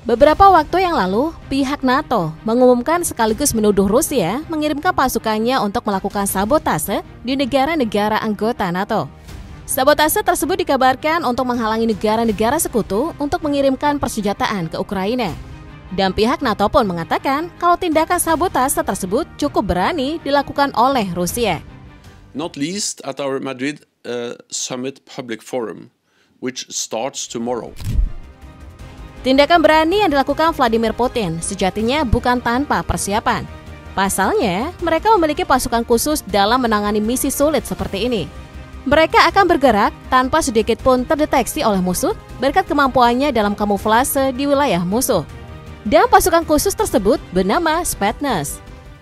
Beberapa waktu yang lalu, pihak NATO mengumumkan sekaligus menuduh Rusia mengirimkan pasukannya untuk melakukan sabotase di negara-negara anggota NATO. Sabotase tersebut dikabarkan untuk menghalangi negara-negara sekutu untuk mengirimkan persenjataan ke Ukraina. Dan pihak NATO pun mengatakan kalau tindakan sabotase tersebut cukup berani dilakukan oleh Rusia. Not least at our Madrid Summit Public Forum, which starts tomorrow. Tindakan berani yang dilakukan Vladimir Putin sejatinya bukan tanpa persiapan. Pasalnya, mereka memiliki pasukan khusus dalam menangani misi sulit seperti ini. Mereka akan bergerak tanpa sedikit pun terdeteksi oleh musuh berkat kemampuannya dalam kamuflase di wilayah musuh. Dan pasukan khusus tersebut bernama Spetsnaz.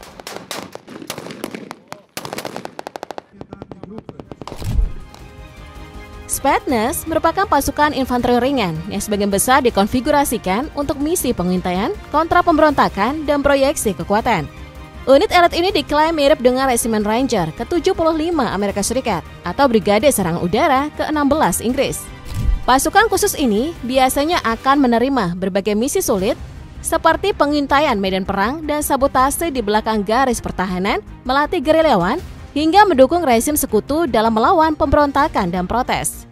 Spetsnaz merupakan pasukan infanteri ringan yang sebagian besar dikonfigurasikan untuk misi pengintaian, kontra pemberontakan, dan proyeksi kekuatan. Unit elit ini diklaim mirip dengan Resimen Ranger ke-75 Amerika Serikat atau Brigade Serangan Udara ke-16 Inggris. Pasukan khusus ini biasanya akan menerima berbagai misi sulit seperti pengintaian medan perang dan sabotase di belakang garis pertahanan, melatih gerilyawan, hingga mendukung rezim sekutu dalam melawan pemberontakan dan protes.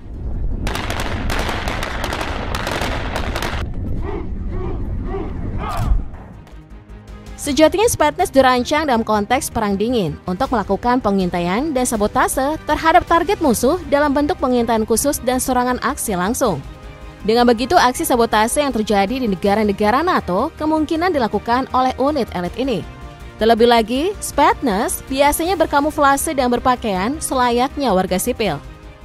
Sejatinya Spetsnaz dirancang dalam konteks perang dingin untuk melakukan pengintaian dan sabotase terhadap target musuh dalam bentuk pengintaian khusus dan serangan aksi langsung. Dengan begitu, aksi sabotase yang terjadi di negara-negara NATO kemungkinan dilakukan oleh unit elit ini. Terlebih lagi, Spetsnaz biasanya berkamuflase dan berpakaian selayaknya warga sipil.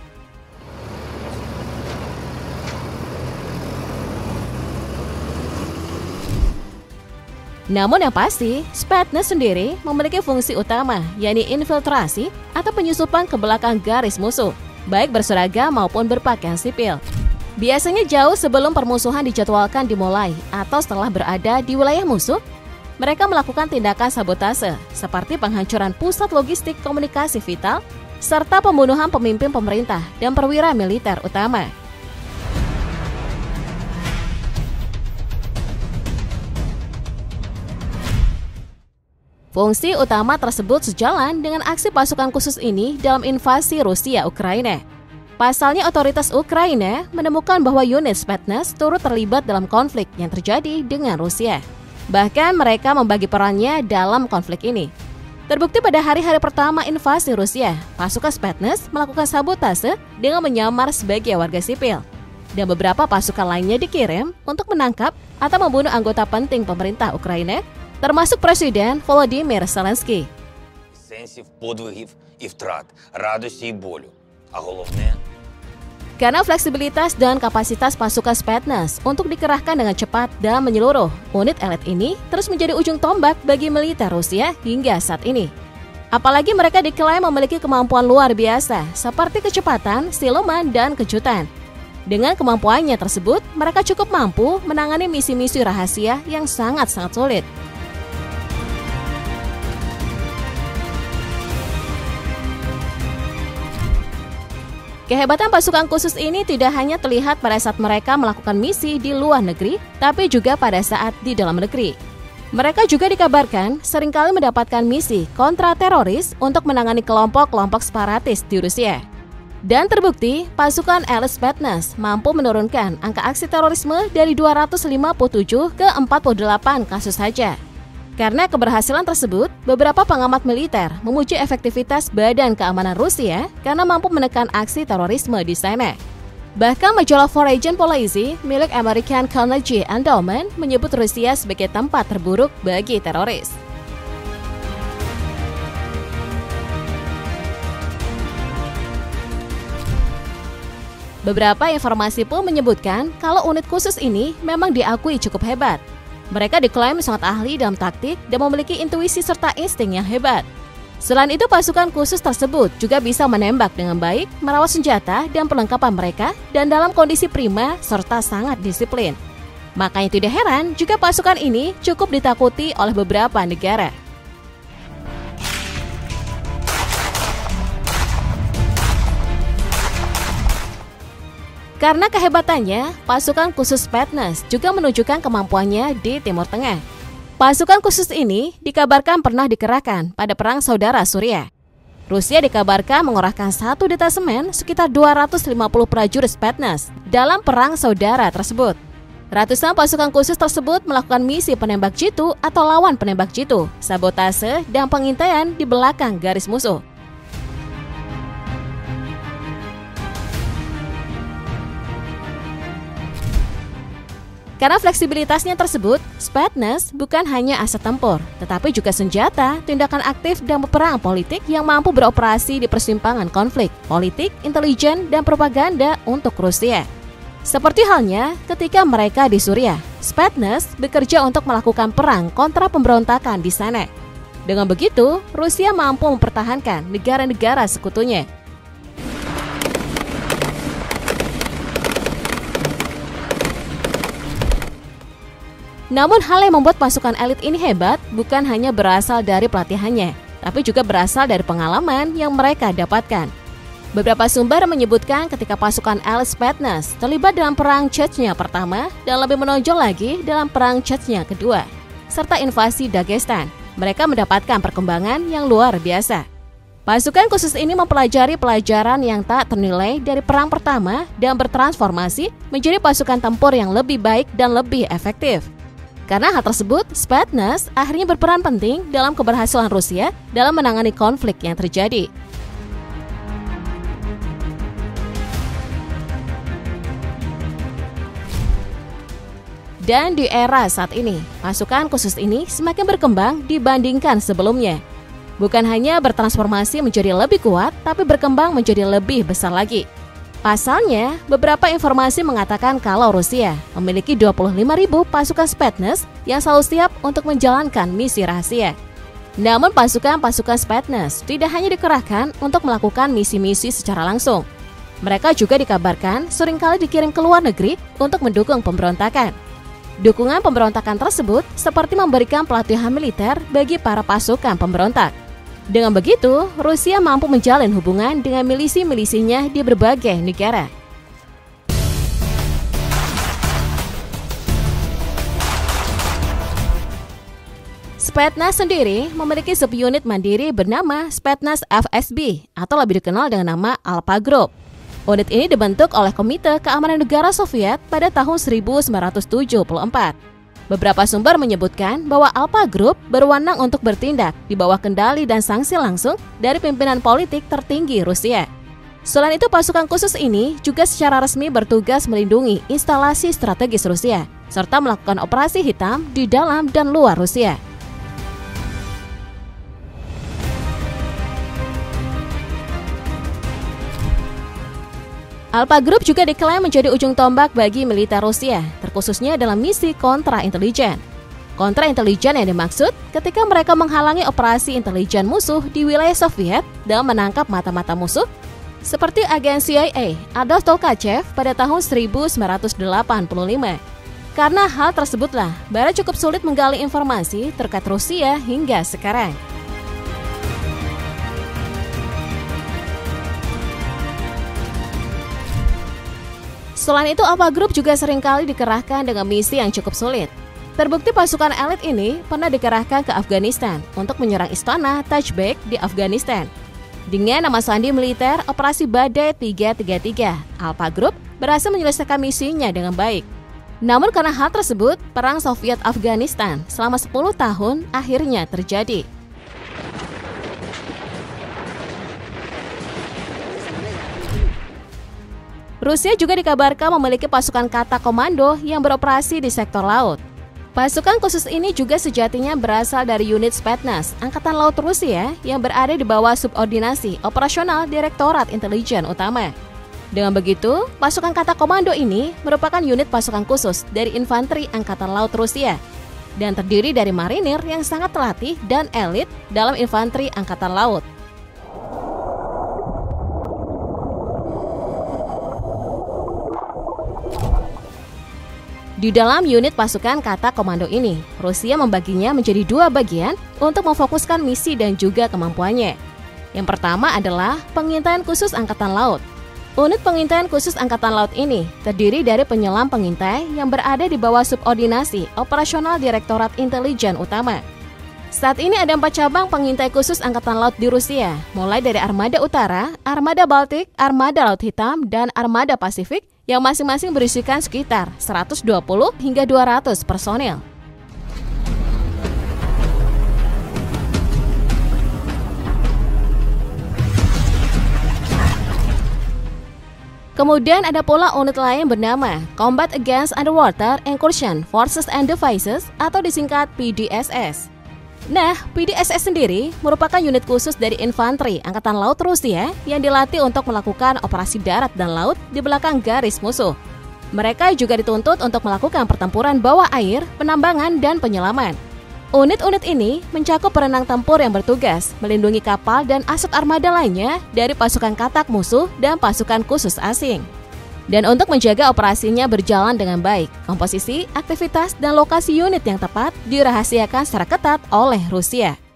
Namun yang pasti, Spetsnaz sendiri memiliki fungsi utama, yakni infiltrasi atau penyusupan ke belakang garis musuh, baik berseragam maupun berpakaian sipil. Biasanya jauh sebelum permusuhan dijadwalkan dimulai atau setelah berada di wilayah musuh, mereka melakukan tindakan sabotase seperti penghancuran pusat logistik komunikasi vital serta pembunuhan pemimpin pemerintah dan perwira militer utama. Fungsi utama tersebut sejalan dengan aksi pasukan khusus ini dalam invasi Rusia Ukraina. Pasalnya otoritas Ukraina menemukan bahwa unit Spetsnaz turut terlibat dalam konflik yang terjadi dengan Rusia. Bahkan mereka membagi perannya dalam konflik ini. Terbukti pada hari-hari pertama invasi Rusia, pasukan Spetsnaz melakukan sabotase dengan menyamar sebagai warga sipil. Dan beberapa pasukan lainnya dikirim untuk menangkap atau membunuh anggota penting pemerintah Ukraina, termasuk Presiden Volodymyr Zelensky. Karena fleksibilitas dan kapasitas pasukan Spetsnaz untuk dikerahkan dengan cepat dan menyeluruh, unit elit ini terus menjadi ujung tombak bagi militer Rusia hingga saat ini. Apalagi mereka diklaim memiliki kemampuan luar biasa seperti kecepatan, siluman, dan kejutan. Dengan kemampuannya tersebut, mereka cukup mampu menangani misi-misi rahasia yang sangat-sangat sulit. Kehebatan pasukan khusus ini tidak hanya terlihat pada saat mereka melakukan misi di luar negeri, tapi juga pada saat di dalam negeri. Mereka juga dikabarkan seringkali mendapatkan misi kontra teroris untuk menangani kelompok-kelompok separatis di Rusia. Dan terbukti, pasukan elit Spetsnaz mampu menurunkan angka aksi terorisme dari 257 ke 48 kasus saja. Karena keberhasilan tersebut, beberapa pengamat militer memuji efektivitas Badan Keamanan Rusia karena mampu menekan aksi terorisme di sana. Bahkan majalah Foreign Policy milik American Carnegie Endowment menyebut Rusia sebagai tempat terburuk bagi teroris. Beberapa informasi pun menyebutkan kalau unit khusus ini memang diakui cukup hebat. Mereka diklaim sangat ahli dalam taktik dan memiliki intuisi serta insting yang hebat. Selain itu, pasukan khusus tersebut juga bisa menembak dengan baik, merawat senjata dan perlengkapan mereka, dan dalam kondisi prima serta sangat disiplin. Makanya tidak heran jika pasukan ini cukup ditakuti oleh beberapa negara. Karena kehebatannya, pasukan khusus Spetsnaz juga menunjukkan kemampuannya di Timur Tengah. Pasukan khusus ini dikabarkan pernah dikerahkan pada Perang Saudara Suriah. Rusia dikabarkan mengerahkan satu detasemen sekitar 250 prajurit Spetsnaz dalam Perang Saudara tersebut. Ratusan pasukan khusus tersebut melakukan misi penembak jitu atau lawan penembak jitu, sabotase, dan pengintaian di belakang garis musuh. Karena fleksibilitasnya tersebut, Spetsnaz bukan hanya aset tempur, tetapi juga senjata, tindakan aktif, dan peperang politik yang mampu beroperasi di persimpangan konflik, politik, intelijen, dan propaganda untuk Rusia. Seperti halnya ketika mereka di Suriah, Spetsnaz bekerja untuk melakukan perang kontra pemberontakan di sana. Dengan begitu, Rusia mampu mempertahankan negara-negara sekutunya. Namun hal yang membuat pasukan elit ini hebat bukan hanya berasal dari pelatihannya, tapi juga berasal dari pengalaman yang mereka dapatkan. Beberapa sumber menyebutkan ketika pasukan elit Spetsnaz terlibat dalam Perang Chechnya pertama dan lebih menonjol lagi dalam Perang Chechnya kedua, serta invasi Dagestan, mereka mendapatkan perkembangan yang luar biasa. Pasukan khusus ini mempelajari pelajaran yang tak ternilai dari perang pertama dan bertransformasi menjadi pasukan tempur yang lebih baik dan lebih efektif. Karena hal tersebut, Spetsnaz akhirnya berperan penting dalam keberhasilan Rusia dalam menangani konflik yang terjadi. Dan di era saat ini, pasukan khusus ini semakin berkembang dibandingkan sebelumnya. Bukan hanya bertransformasi menjadi lebih kuat, tapi berkembang menjadi lebih besar lagi. Pasalnya, beberapa informasi mengatakan kalau Rusia memiliki 25.000 pasukan Spetsnaz yang selalu siap untuk menjalankan misi rahasia. Namun pasukan-pasukan Spetsnaz tidak hanya dikerahkan untuk melakukan misi-misi secara langsung. Mereka juga dikabarkan seringkali dikirim ke luar negeri untuk mendukung pemberontakan. Dukungan pemberontakan tersebut seperti memberikan pelatihan militer bagi para pasukan pemberontak. Dengan begitu, Rusia mampu menjalin hubungan dengan milisi-milisinya di berbagai negara. Spetsnaz sendiri memiliki subunit mandiri bernama Spetsnaz FSB atau lebih dikenal dengan nama Alpha Group. Unit ini dibentuk oleh Komite Keamanan Negara Soviet pada tahun 1974. Beberapa sumber menyebutkan bahwa Alpha Group berwenang untuk bertindak di bawah kendali dan sanksi langsung dari pimpinan politik tertinggi Rusia. Selain itu, pasukan khusus ini juga secara resmi bertugas melindungi instalasi strategis Rusia, serta melakukan operasi hitam di dalam dan luar Rusia. Alpha Group juga diklaim menjadi ujung tombak bagi militer Rusia, terkhususnya dalam misi kontra-intelijen. Kontra-intelijen yang dimaksud ketika mereka menghalangi operasi intelijen musuh di wilayah Soviet dan menangkap mata-mata musuh, seperti agen CIA Adolf Tolkachev pada tahun 1985. Karena hal tersebutlah, Barat cukup sulit menggali informasi terkait Rusia hingga sekarang. Selain itu, Alpha Group juga seringkali dikerahkan dengan misi yang cukup sulit. Terbukti pasukan elit ini pernah dikerahkan ke Afghanistan untuk menyerang istana Taj Bek di Afghanistan. Dengan nama sandi militer Operasi Badai 333, Alpha Group berhasil menyelesaikan misinya dengan baik. Namun karena hal tersebut, Perang Soviet Afghanistan selama 10 tahun akhirnya terjadi. Rusia juga dikabarkan memiliki pasukan kata komando yang beroperasi di sektor laut. Pasukan khusus ini juga sejatinya berasal dari unit Spetsnaz, Angkatan Laut Rusia yang berada di bawah subordinasi operasional Direktorat Intelijen Utama. Dengan begitu, pasukan kata komando ini merupakan unit pasukan khusus dari infanteri Angkatan Laut Rusia dan terdiri dari marinir yang sangat terlatih dan elit dalam infanteri Angkatan Laut. Di dalam unit pasukan kata komando ini, Rusia membaginya menjadi 2 bagian untuk memfokuskan misi dan juga kemampuannya. Yang pertama adalah pengintaian khusus Angkatan Laut. Unit pengintaian khusus Angkatan Laut ini terdiri dari penyelam pengintai yang berada di bawah subordinasi operasional Direktorat Intelijen Utama. Saat ini ada 4 cabang pengintai khusus Angkatan Laut di Rusia, mulai dari Armada Utara, Armada Baltik, Armada Laut Hitam, dan Armada Pasifik yang masing-masing berisikan sekitar 120 hingga 200 personil. Kemudian ada pula unit lain bernama Combat Against Underwater Incursion Forces and Devices atau disingkat PDSS. Nah, PDSS sendiri merupakan unit khusus dari infanteri Angkatan Laut Rusia yang dilatih untuk melakukan operasi darat dan laut di belakang garis musuh. Mereka juga dituntut untuk melakukan pertempuran bawah air, penambangan, dan penyelaman. Unit-unit ini mencakup perenang tempur yang bertugas melindungi kapal dan aset armada lainnya dari pasukan katak musuh dan pasukan khusus asing. Dan untuk menjaga operasinya berjalan dengan baik, komposisi, aktivitas, dan lokasi unit yang tepat dirahasiakan secara ketat oleh Rusia.